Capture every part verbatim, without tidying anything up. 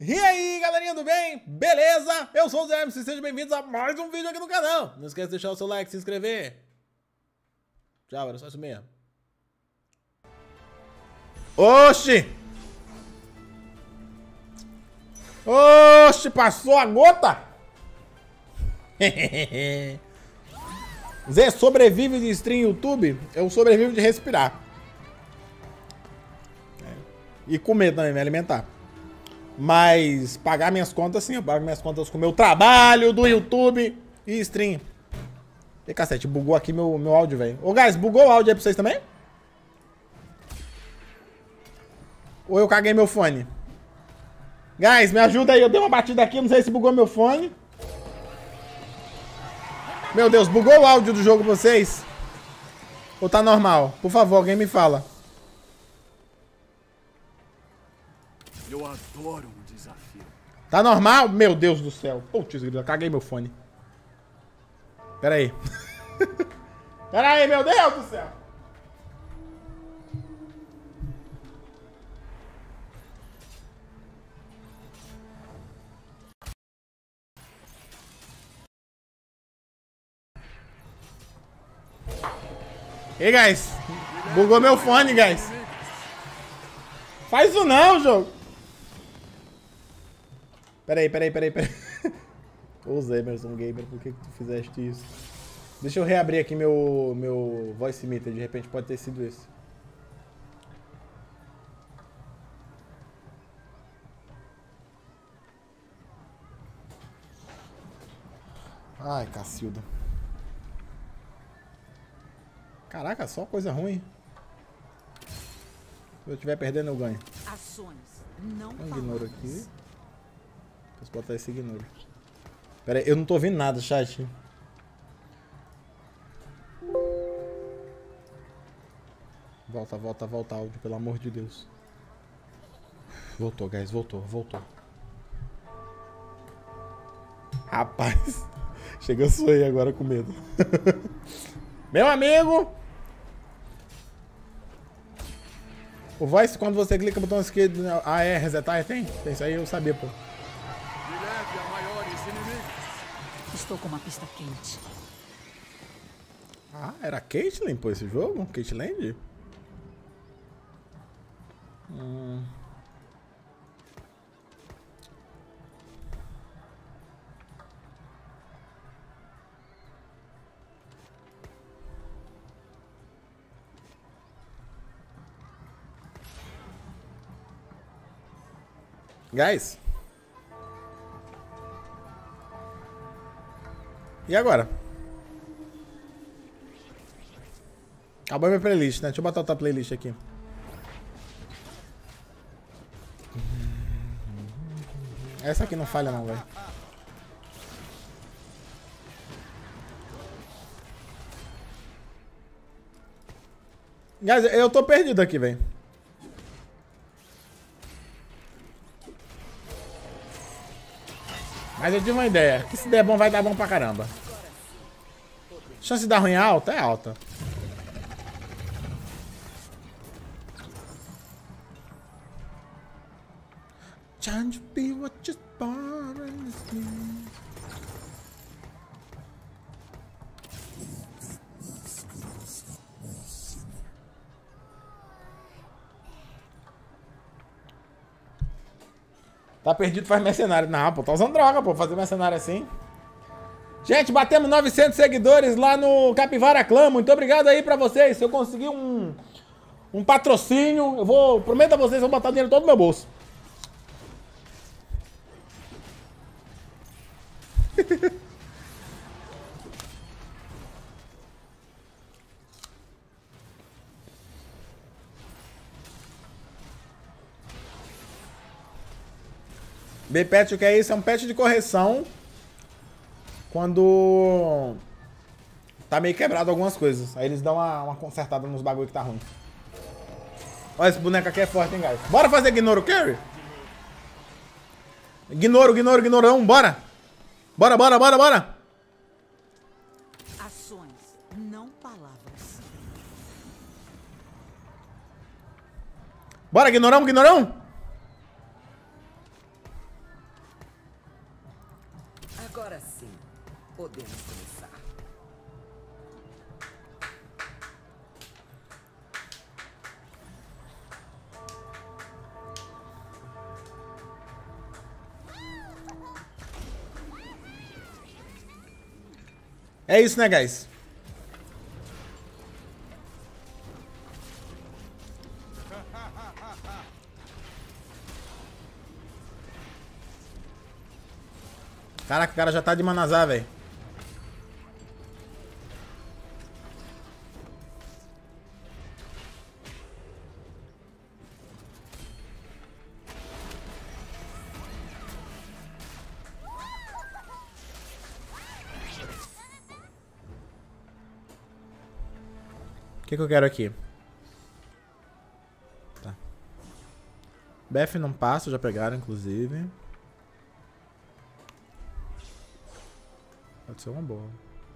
E aí, galerinha do bem? Beleza? Eu sou o Zé Hermes e sejam bem-vindos a mais um vídeo aqui no canal. Não esqueça de deixar o seu like, se inscrever. Tchau, era só isso mesmo. Oxi! Oxi, passou a gota? Zé sobrevive de stream YouTube? Eu sobrevivo de respirar. E comer também, me alimentar. Mas pagar minhas contas sim, eu pago minhas contas com o meu trabalho do YouTube e stream. E cacete, bugou aqui meu, meu áudio, velho. Ô, guys, bugou o áudio aí pra vocês também? Ou eu caguei meu fone? Guys, me ajuda aí, eu dei uma batida aqui, não sei se bugou meu fone. Meu Deus, bugou o áudio do jogo pra vocês? Ou tá normal? Por favor, alguém me fala. Eu adoro um desafio. Tá normal? Meu Deus do céu. Putz, eu caguei meu fone. Pera aí. Pera aí, meu Deus do céu. Ei, guys. Bugou meu fone, guys. Faz isso não, jogo. Peraí, peraí, peraí, peraí. Ô, Zé Emerson Gamer, por que que tu fizeste isso? Deixa eu reabrir aqui meu, meu voice meter, de repente pode ter sido esse. Ai, Cacilda. Caraca, só coisa ruim. Se eu estiver perdendo, eu ganho. Ações, não Eu ignoro palavras. aqui. Posso botar esse ignoro. Pera aí, eu não tô ouvindo nada, chat. Volta, volta, volta áudio, pelo amor de Deus. Voltou, guys, voltou, voltou. Rapaz, chega a sonhar agora com medo. Meu amigo! O voice, quando você clica no botão esquerdo... Ah, é, resetar? Tem? Tem isso aí, eu sabia, pô. Me leve a maiores inimigos. Estou com uma pista quente. Ah, era Caitlyn, pô, esse jogo? Caitlyn? Hum... Guys. E agora? Acabou minha playlist, né? Deixa eu botar outra playlist aqui. Essa aqui não falha não, velho. Guys, eu tô perdido aqui, velho. Mas eu tive uma ideia, que se der bom vai dar bom pra caramba. Chance de dar ruim alta? É alta. Trying to be what you're born in this game. Tá perdido, faz mercenário. Não, pô, tá usando droga, pô, fazer mercenário assim. Gente, batemos novecentos seguidores lá no Capivara Clã. Muito obrigado aí pra vocês. Se eu conseguir um, um patrocínio, eu vou, prometo a vocês, eu vou botar o dinheiro todo no meu bolso. B-Patch, o que é isso? É um patch de correção quando tá meio quebrado algumas coisas. Aí eles dão uma, uma consertada nos bagulho que tá ruim. Olha, esse boneco aqui é forte, hein, guys? Bora fazer Gnoro Carry? Gnoro, Gnoro, Gnorão, bora! Bora, bora, bora, bora! Ações, não palavras. Bora, Gnorão, Gnorão! Agora sim, podemos começar. É isso, né, guys? Caraca, o cara já tá de Manazá, velho. O que, que eu quero aqui? Tá. Beth não passa, já pegaram, inclusive. Pode ser uma boa.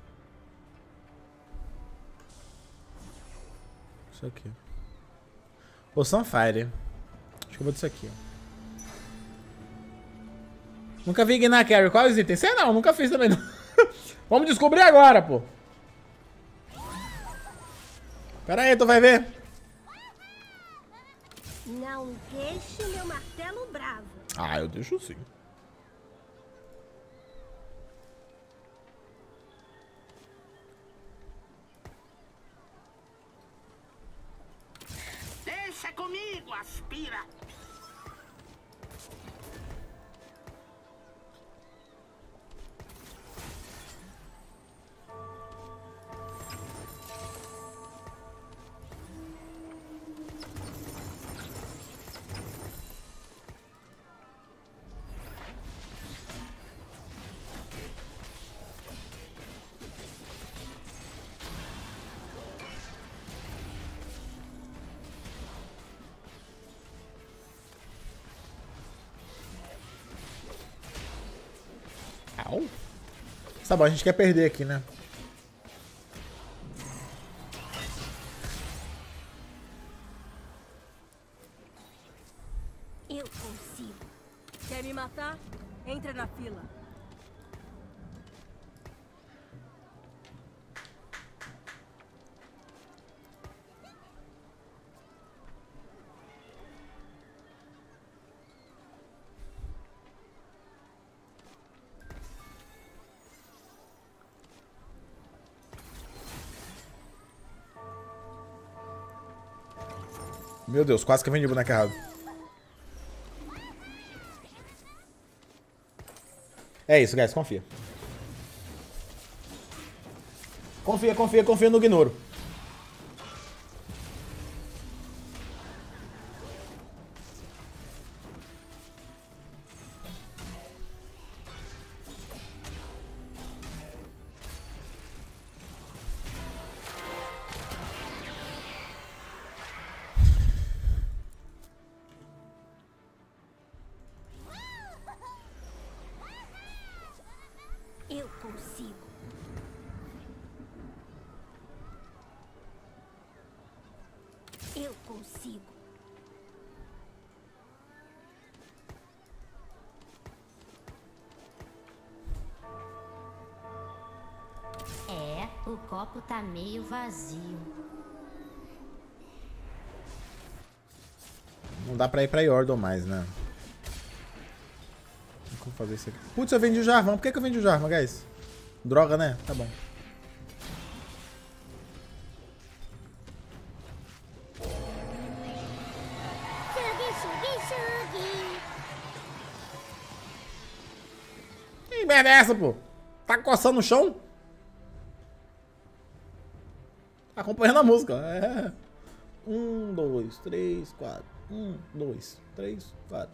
Isso aqui. Ou Sunfire. Acho que eu vou disso aqui, ó. Nunca vi Ignar Carry. Qual é os itens? Sei não, nunca fiz também não. Vamos descobrir agora, pô. Pera aí, tu vai ver. Não deixe meu martelo bravo. Ah, eu deixo sim. Deixa comigo, aspira. Au. Tá bom, a gente quer perder aqui, né? Eu consigo. Quer me matar? Entra na fila. Meu Deus, quase que eu vendi o boneco errado. É isso, guys, confia. Confia, confia, confia no Gnoro. Eu consigo. Eu consigo. É, o copo tá meio vazio. Não dá pra ir pra Yordle mais, né? Como fazer isso aqui? Putz, eu vendi o Jarvan. Por que, que eu vendi o Jarvan, guys? Droga, né? Tá bom. Sugi, sugi, sugi. Que merda é essa, pô? Tá coçando no chão? Tá acompanhando a música. É. Um, dois, três, quatro. Um, dois, três, quatro.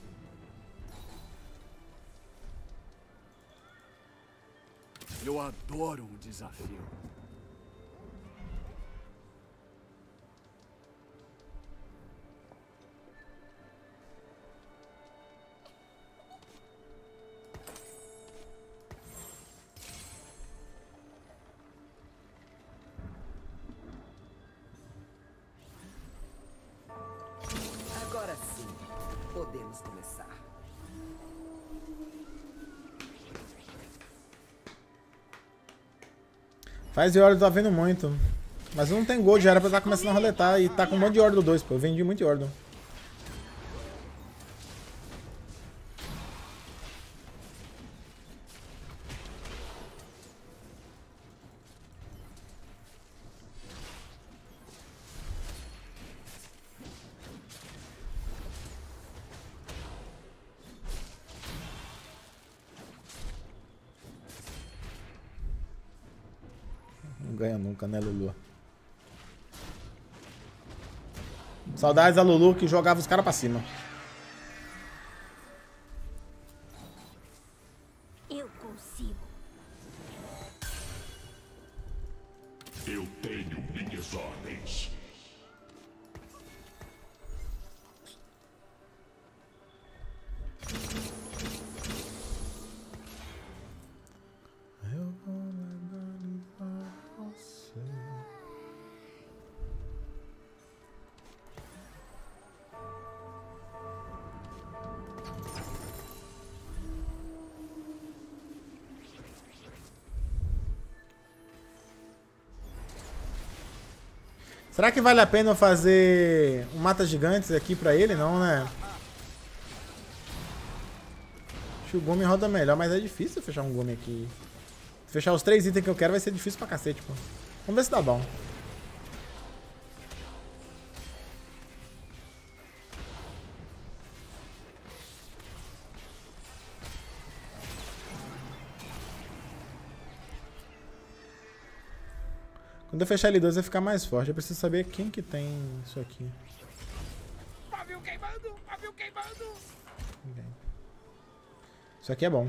Eu adoro um desafio. Agora sim, podemos começar. Faz de ordem, tá vendo muito. Mas não tem gold, já era pra estar começando a roletar. E tá com um monte de ordem do dois, pô. Eu vendi muito de ordem. Não ganha nunca, né, Lulu? Saudades da Lulu que jogava os caras pra cima. Eu consigo. Eu tenho minhas ordens. Eu vou legalizar você. Será que vale a pena fazer um mata gigantes aqui pra ele? Não, né? Acho que o Gumi roda melhor, mas é difícil fechar um Gumi aqui. Fechar os três itens que eu quero vai ser difícil pra cacete, pô. Vamos ver se dá bom. Quando eu fechar L dois vai ficar mais forte. Eu preciso saber quem que tem isso aqui. Pavio queimando! Pavio queimando! Okay. Isso aqui é bom.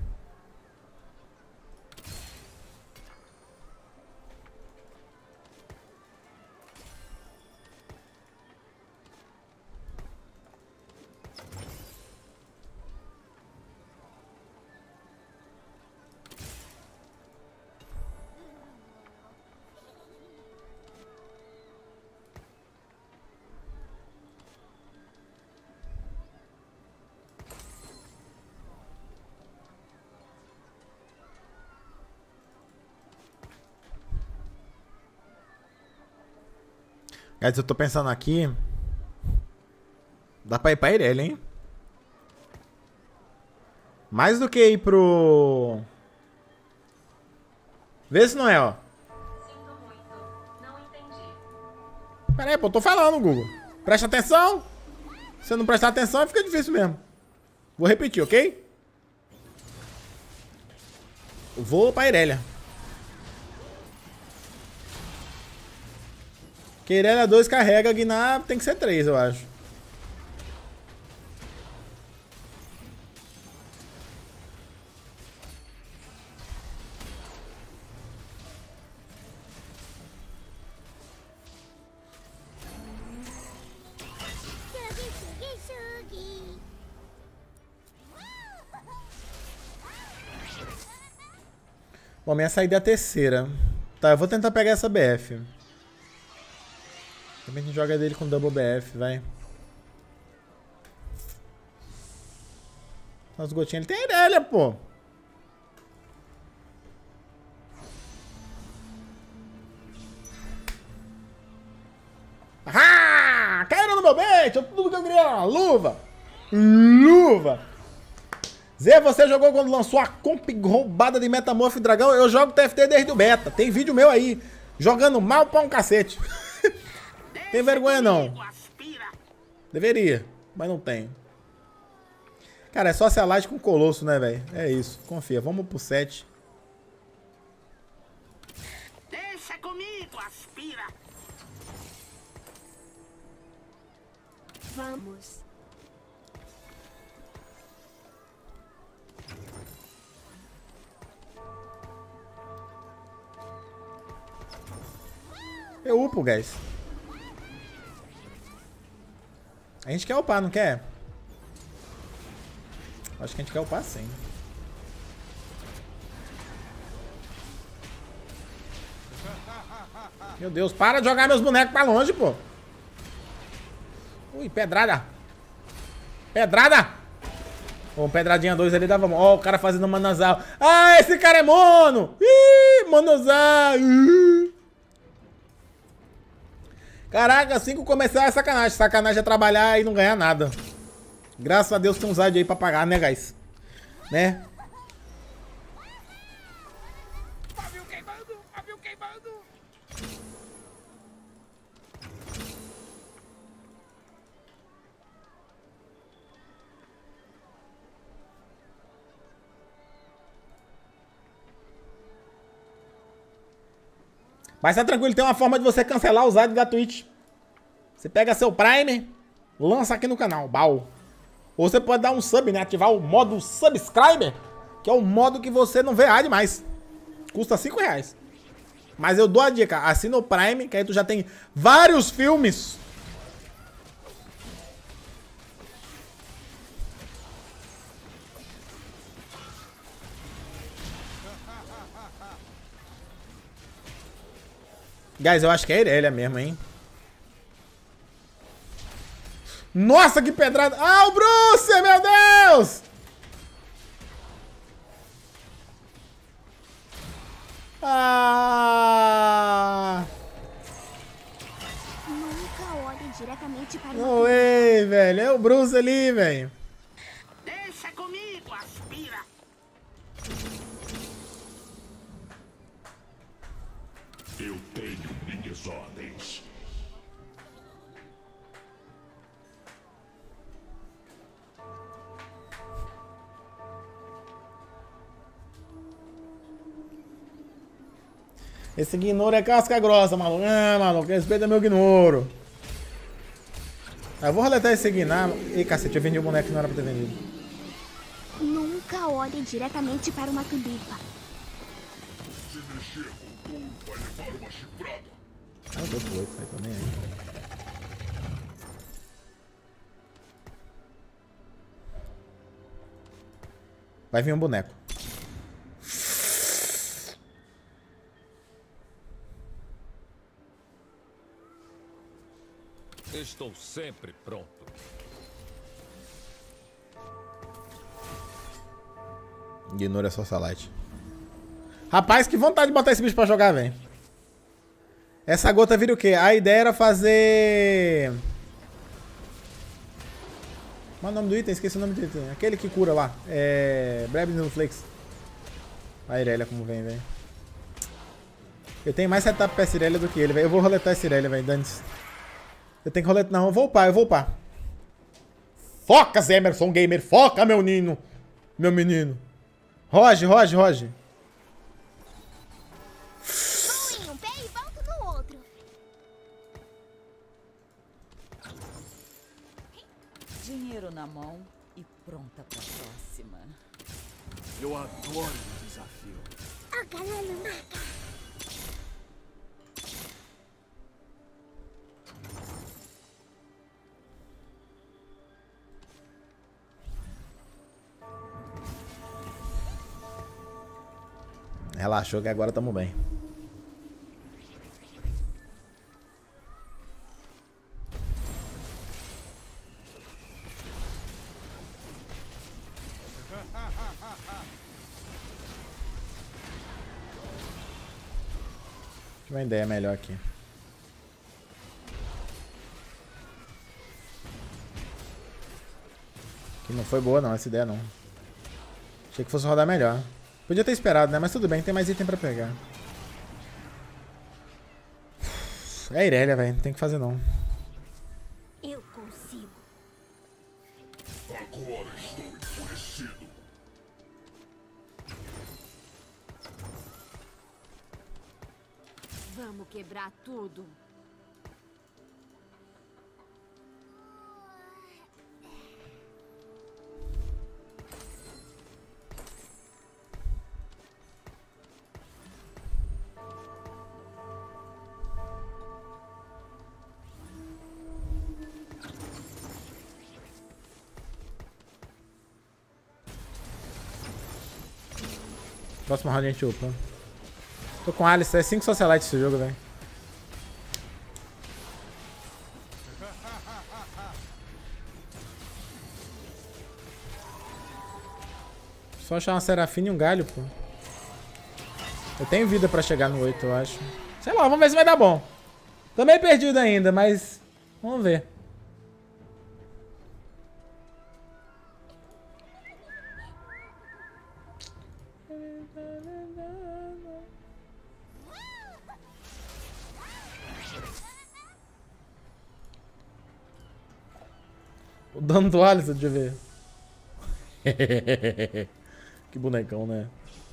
Guys, eu tô pensando aqui. Dá pra ir pra Irelia, hein? Mais do que ir pro... Vê se não é, ó. Sinto muito. Não entendi. Pera aí, pô, eu tô falando, Google. Presta atenção. Se você não prestar atenção, fica difícil mesmo. Vou repetir, ok? Eu vou pra Irelia. Que Irelia dois carrega, Gnar tem que ser três, eu acho. Shugi, shugi, shugi. Bom, minha saída é a terceira. Tá, eu vou tentar pegar essa B F. Também a gente joga dele com double B F, vai. Os gotinhos, ele tem Irelia, pô. Ah! Caíram no meu bait! Tudo que eu queria era uma luva! Luva! Zé, você jogou quando lançou a comp roubada de Metamorph Dragão? Eu jogo T F T desde o beta. Tem vídeo meu aí. Jogando mal pra um cacete. Tem vergonha não. Deveria, mas não tenho. Cara, é só ser light com Colosso, né, velho? É isso, confia. Vamos pro sete. Deixa comigo, aspira! Vamos. Eu upo, guys. A gente quer upar, não quer? Acho que a gente quer upar sim. Meu Deus, para de jogar meus bonecos pra longe, pô. Ui, pedrada. Pedrada. Um Pedradinha dois ali dava... Ó, o cara fazendo manazal. Ah, esse cara é mono! Ih, manazal! Ih. Caraca, assim que começar é sacanagem. Sacanagem é trabalhar e não ganhar nada. Graças a Deus tem um Zad aí pra pagar, né, guys? Né? Pavio queimando, pavio queimando. Mas tá tranquilo, tem uma forma de você cancelar o Zad da Twitch. Você pega seu Prime, lança aqui no canal, bau. Ou você pode dar um sub, né? Ativar o modo Subscriber, que é o modo que você não vê ad mais. Custa cinco reais. Mas eu dou a dica, assina o Prime, que aí tu já tem vários filmes. Guys, eu acho que é Irelia mesmo, hein? Nossa, que pedrada! Ah, o Bruce, meu Deus! Ah! Nunca olhe diretamente para Não, way, velho. É o Bruce ali, velho. Deixa comigo, aspira. Eu tenho minhas ordens. Esse Gnoro é casca grossa, maluco. Ah, maluco, respeita meu Gnoro. Eu vou roletar esse Gnar. Ih, cacete, eu vendi o boneco que não era pra ter vendido. Nunca olhe diretamente para uma tulipa. Se mexer com tu, vai levar uma chifrada. Ah, eu tô doido, aí também aí. Vai vir um boneco. Estou sempre pronto. Ignora a socialite. Rapaz, que vontade de botar esse bicho pra jogar, velho. Essa gota vira o quê? A ideia era fazer... Qual é o nome do item? Esqueci o nome do item. Aquele que cura lá. É... Brabin Flakes. A Irelia como vem, velho. Eu tenho mais setup pra essa Irelia do que ele, velho. Eu vou roletar essa Irelia, velho. Dane-se. Eu tenho que roletar. Não, eu vou upar, eu vou upar. Foca, Zé Emerson Gamer. Foca, meu nino. Meu menino. Roge, Roge, Roge. Vou em um pé e volto no outro. Dinheiro na mão e pronta pra próxima. Eu adoro o desafio. A galera mata. Relaxou que agora tamo bem. Deixa eu ver uma ideia melhor aqui. Que não foi boa não, essa ideia não. Achei que fosse rodar melhor. Podia ter esperado, né? Mas tudo bem, tem mais item pra pegar. É a Irelia, velho. Não tem o que fazer, não. Eu consigo. Agora estou enfurecido. Vamos quebrar tudo. Próxima round a gente upa. Tô com Alice, é cinco socialites esse jogo, velho. Só achar uma Serafina e um galho, pô. Eu tenho vida pra chegar no oito, eu acho. Sei lá, vamos ver se vai dar bom. Tô meio perdido ainda, mas... Vamos ver. O dano do Alisson, deixa eu ver. Que bonecão, né?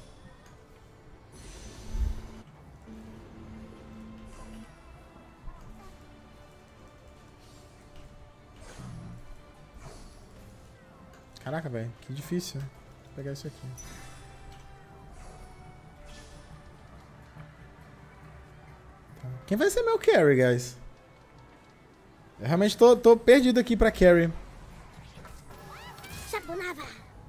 Caraca, velho, que difícil. Vou pegar isso aqui. Tá. Quem vai ser meu carry, guys? Eu realmente tô, tô perdido aqui pra carry. Sabonava.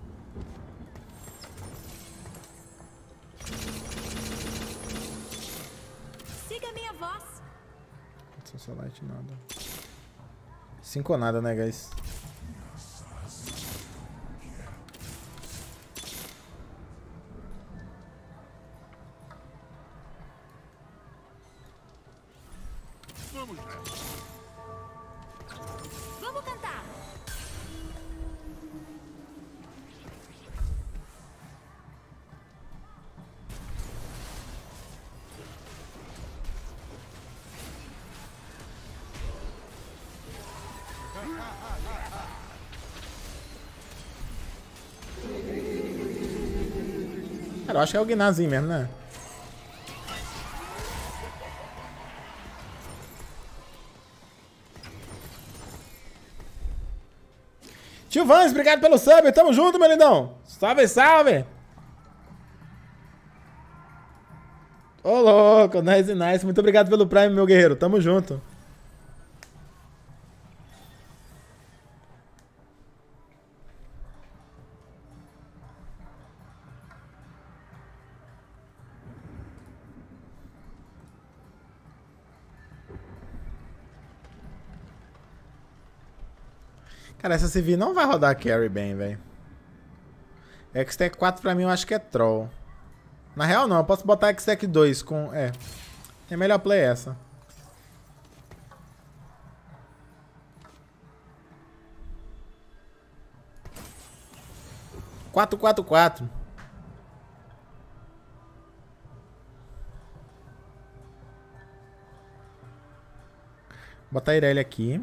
Siga minha voz. Socialite nada. Cinco ou nada, né, guys? Vamos nessa. Vamos cantar. Cara, eu acho que é o Gnazinho mesmo, né? Tio Vans, obrigado pelo sub. Tamo junto, meu lindão. Salve, salve. Ô, louco. Nice, nice. Muito obrigado pelo Prime, meu guerreiro. Tamo junto. Cara, essa C V não vai rodar carry bem, velho. X-Tech quatro pra mim eu acho que é troll. Na real não, eu posso botar X-Tech dois com... É. É melhor play essa. quatro quatro quatro. Botar a Irelia aqui.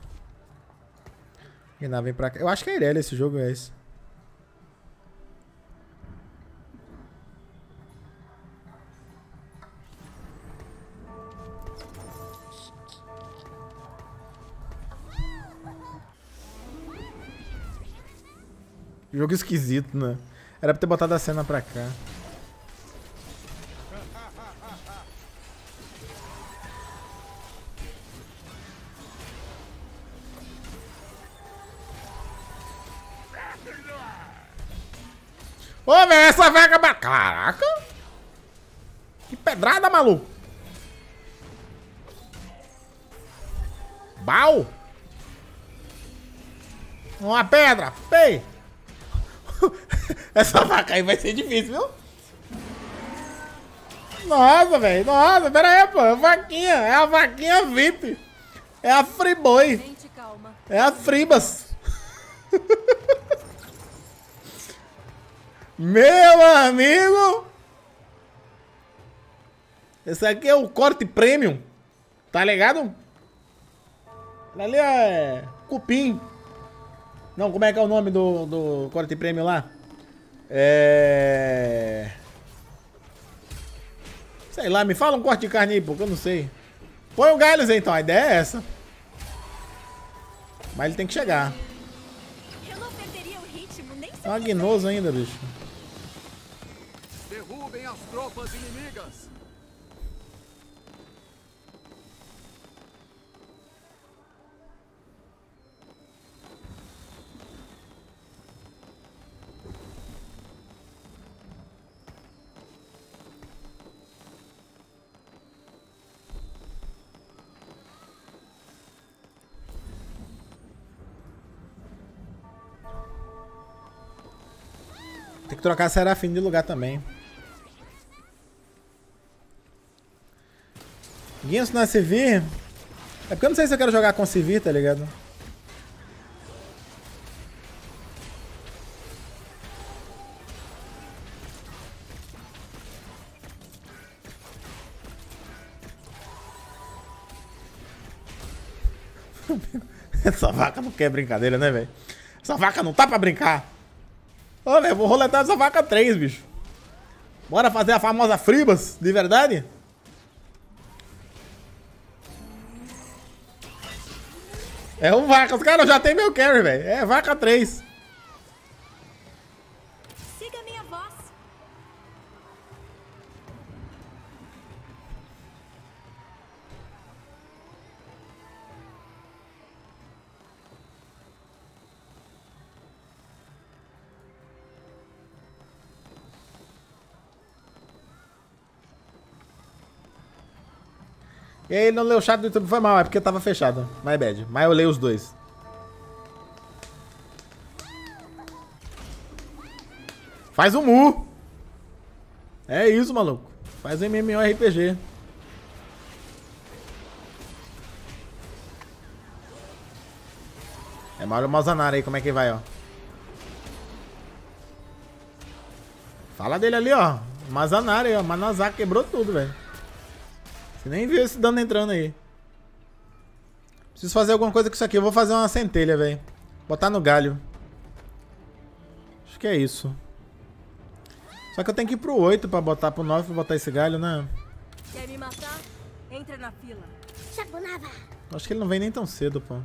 Gná vem pra cá. Eu acho que é Irelia esse jogo, é esse. Jogo esquisito, né? Era pra ter botado a cena pra cá. Ô, velho, essa vaga... Caraca! Que pedrada, maluco! Bau! Uma pedra! Pei! Essa vaca aí vai ser difícil, viu? Nossa, velho! Nossa, pera aí, pô! É a vaquinha! É a vaquinha V I P! É a Freeboy! Gente, calma. É a Fribas! Meu amigo! Esse aqui é o corte premium. Tá ligado? Ali é cupim. Não, como é que é o nome do, do corte premium lá? É... Sei lá, me fala um corte de carne aí, porque eu não sei. Põe o Galhos então, a ideia é essa. Mas ele tem que chegar. Eu não perderia o ritmo, nem se É um agnoso ainda, bicho. Derrubem as tropas inimigas. Tem que trocar a Serafim de lugar também. Guinso na Sivir. É porque eu não sei se eu quero jogar com Sivir, tá ligado? Essa vaca não quer brincadeira, né, velho? Essa vaca não tá pra brincar. Ô, velho, vou roletar essa vaca três, bicho. Bora fazer a famosa Fribas, de verdade? É um vaca, os caras já tem meu carry, velho. É vaca três. Siga minha voz. E aí ele não leu o chat do YouTube, foi mal, é porque tava fechado. My bad. Mas eu leio os dois. Faz um mu. É isso, maluco. Faz um MMORPG. É Mauro Malzanara aí, como é que vai, ó. Fala dele ali, ó. Mazanara aí, ó. Manazaki quebrou tudo, velho. Você nem viu esse dano entrando aí. Preciso fazer alguma coisa com isso aqui. Eu vou fazer uma centelha, velho. Botar no galho. Acho que é isso. Só que eu tenho que ir pro oito pra botar pro nove pra botar esse galho, né? Quer me matar? Entra na fila. Shakunava. Acho que ele não vem nem tão cedo, pô.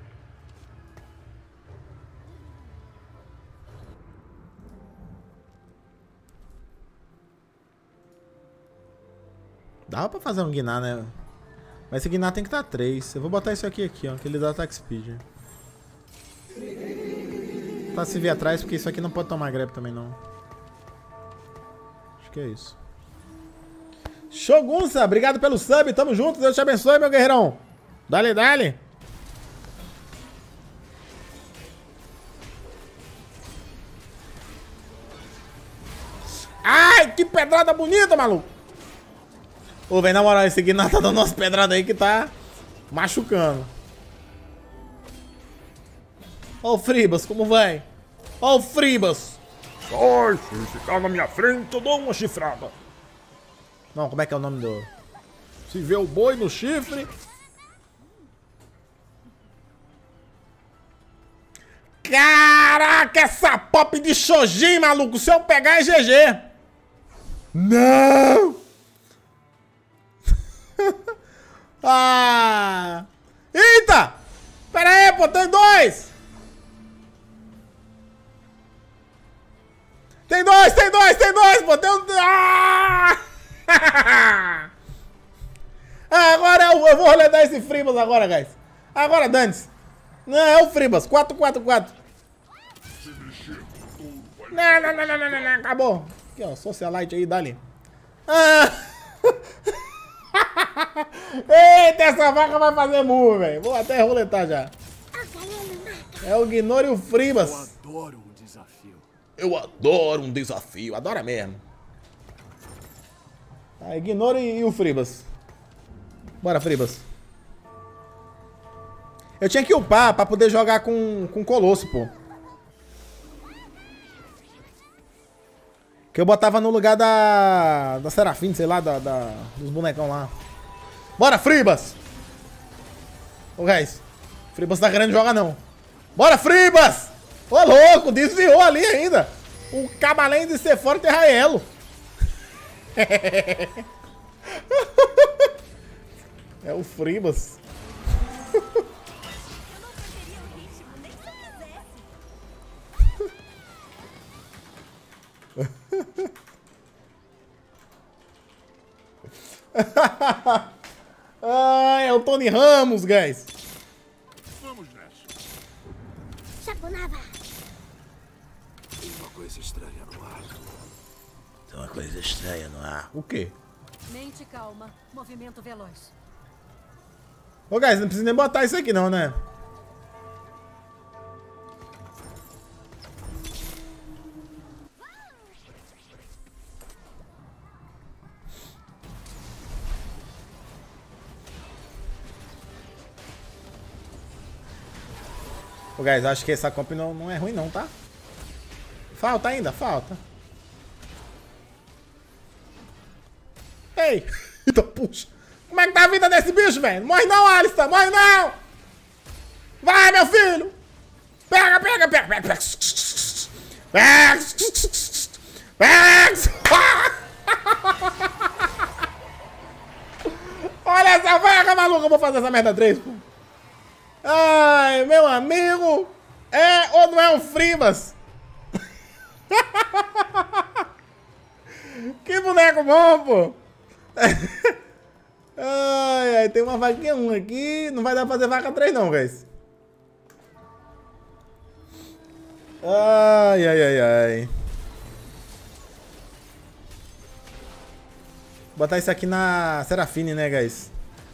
Dá pra fazer um Gnar, né? Mas esse Gnar tem que estar três. Eu vou botar isso aqui, aqui, ó. Que ele dá attack speed. Tá se vir atrás, porque isso aqui não pode tomar grab também, não. Acho que é isso. Shogunsa, obrigado pelo sub. Tamo junto. Deus te abençoe, meu guerreirão. Dale, dale. Ai, que pedrada bonita, maluco. Ô, velho, na moral, esse Gnar tá dando umas pedradas aí que tá machucando. Ó o Fribas, como vai? Ó o Fribas. Sai, se ficar na minha frente, eu dou uma chifrada. Não, como é que é o nome do... Se vê o boi no chifre... Caraca, essa pop de Shojin, maluco. Se eu pegar é G G. Não! Ah! Eita! Pera aí, pô, tem dois! Tem dois, tem dois, tem dois, pô, tem um... Ah! Ah, agora eu, eu vou roletar esse Fribas agora, guys. Agora, dane-se. Não, é o Fribas, quatro, quatro, quatro. Não, não, não, não, não, não, acabou. Aqui, ó, socialite aí, dali. Ah! Eita, essa vaca vai fazer murro, velho. Vou até roletar já. É o Gnor e o Fribas. Eu adoro um desafio. Eu adoro um desafio. Adora mesmo. Tá, Gnor e, e o Fribas. Bora, Fribas. Eu tinha que upar pra poder jogar com, com Colosso, pô. Que eu botava no lugar da... Da Serafim, sei lá, da, da, dos bonecão lá. Bora, Fribas! Ô, guys. Fribas tá querendo jogar, não. Bora, Fribas! Ô, louco, desviou ali ainda. O cabalém de ser forte é Raelo. É o Fribas. Ah, é o Tony Ramos, guys. Vamos nessa. Shakunava. Tem uma coisa estranha no ar. Tem uma coisa estranha no ar. O quê? Mente calma, movimento veloz. Ô, guys, não precisa nem botar isso aqui não, né? Ô, guys, acho que essa comp não, não é ruim não, tá? Falta ainda, falta. Ei! Eita, puxa! Como é que tá a vida desse bicho, velho? Morre não, Alisson! Morre não! Vai, meu filho! Pega, pega, pega, pega, pega! Pega! Pega! Olha essa vaca, maluca! Eu vou fazer essa merda três, pô! Ai, meu amigo! É ou não é um Fribas? Que boneco bom, pô! Ai, ai, tem uma vaquinha um aqui. Não vai dar pra fazer vaca três não, guys. Ai, ai, ai, ai. Vou botar isso aqui na Serafine, né, guys?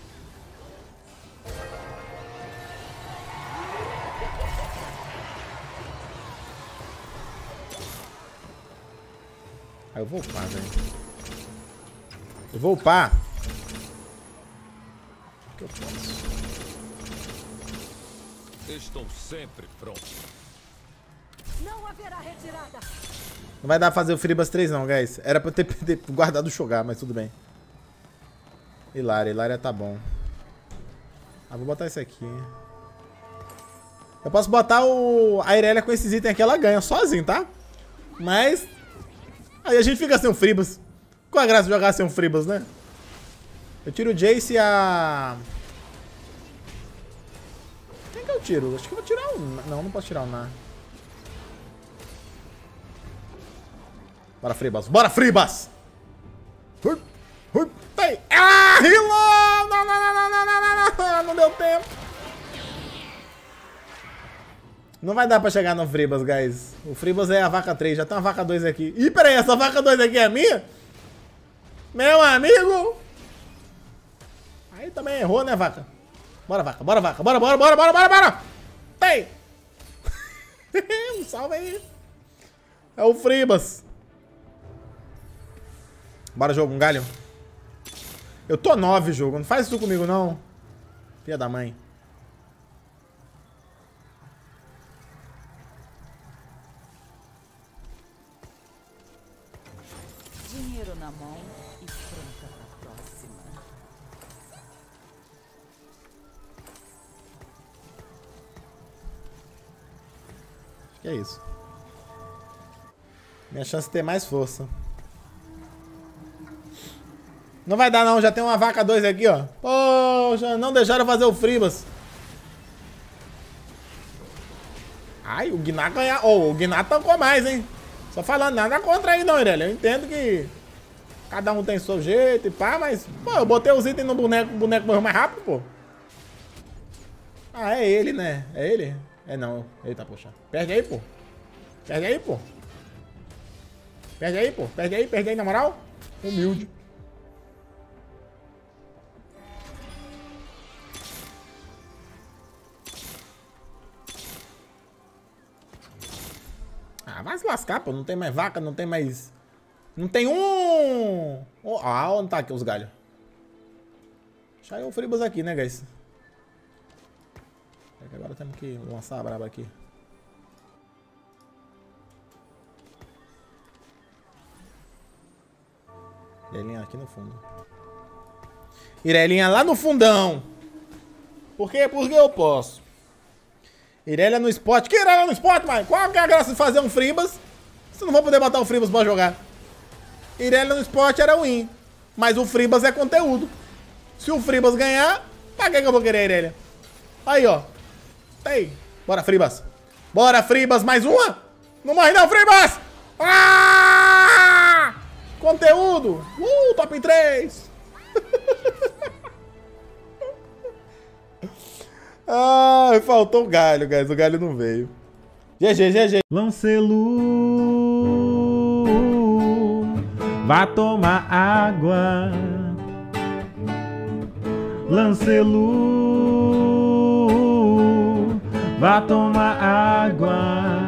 Aí eu vou upar, velho. Eu vou upar. O que eu posso? Estou sempre pronto. Não haverá retirada. Não vai dar pra fazer o Fribas três não, guys. Era pra eu ter guardado o Shogar, mas tudo bem. Hilária, Hilária tá bom. Ah, vou botar isso aqui. Eu posso botar o... a Irelia com esses itens aqui, ela ganha sozinho, tá? Mas... aí a gente fica sem o Fribas. Qual a graça de jogar sem um Fribas, né? Eu tiro o Jace e a... quem que eu tiro? Acho que eu vou tirar o... não, não posso tirar o Nar. Bora, Fribas. Bora, Fribas! Ui, ui, tem. Ah, rilou! Não, não, não, não, não, não, não, não deu tempo. Não vai dar pra chegar no Fribas, guys. O Fribas é a vaca três. Já tem uma vaca dois aqui. Ih, peraí, essa vaca dois aqui é minha? Meu amigo! Aí também errou, né, vaca? Bora, vaca. Bora, vaca. Bora, bora, bora, bora, bora, bora! Tem! Um salve aí. É o Fribas. Bora, jogo, um galho. Eu tô nove, jogo. Não faz isso comigo, não. Filha da mãe. Dinheiro na mão e pronta pra próxima. Acho que é isso. Minha chance de ter mais força. Não vai dar não, já tem uma vaca dois aqui, ó. Poxa, não deixaram fazer o Fribas. Ai, o Gná ganha. Oh, o Gná tancou mais, hein? Só falando, nada contra aí não, Irelia. Eu entendo que cada um tem seu jeito e pá, mas... pô, eu botei os itens no boneco, o boneco morreu mais rápido, pô. Ah, é ele, né? É ele? É não. Eita, poxa. Perde aí, pô. Perde aí, pô. Perde aí, pô. Perde aí, perde aí, na moral. Humilde. Ah, vai se lascar, pô. Não tem mais vaca, não tem mais... não tem um... oh, ah, onde tá aqui os galhos? Deixa eu o Fribas aqui, né, guys? É que agora temos que lançar a braba aqui. Irelinha aqui no fundo. Irelinha lá no fundão. Por quê? Porque eu posso. Irelia no spot. Que Irelia no spot, mano? Qual que é a graça de fazer um Fribas? Você não vai poder botar o Fribas pra jogar. Irelia no spot era win. Mas o Fribas é conteúdo. Se o Fribas ganhar, pra que que eu vou querer a Irelia? Aí, ó. Aí. Bora, Fribas. Bora, Fribas. Mais uma? Não morre não, Fribas! Ah! Conteúdo. Uh, top três. Ai, faltou o galho, guys. O galho não veio. G G, G G. Lancelu, vá tomar água. Lancelu, vá tomar água.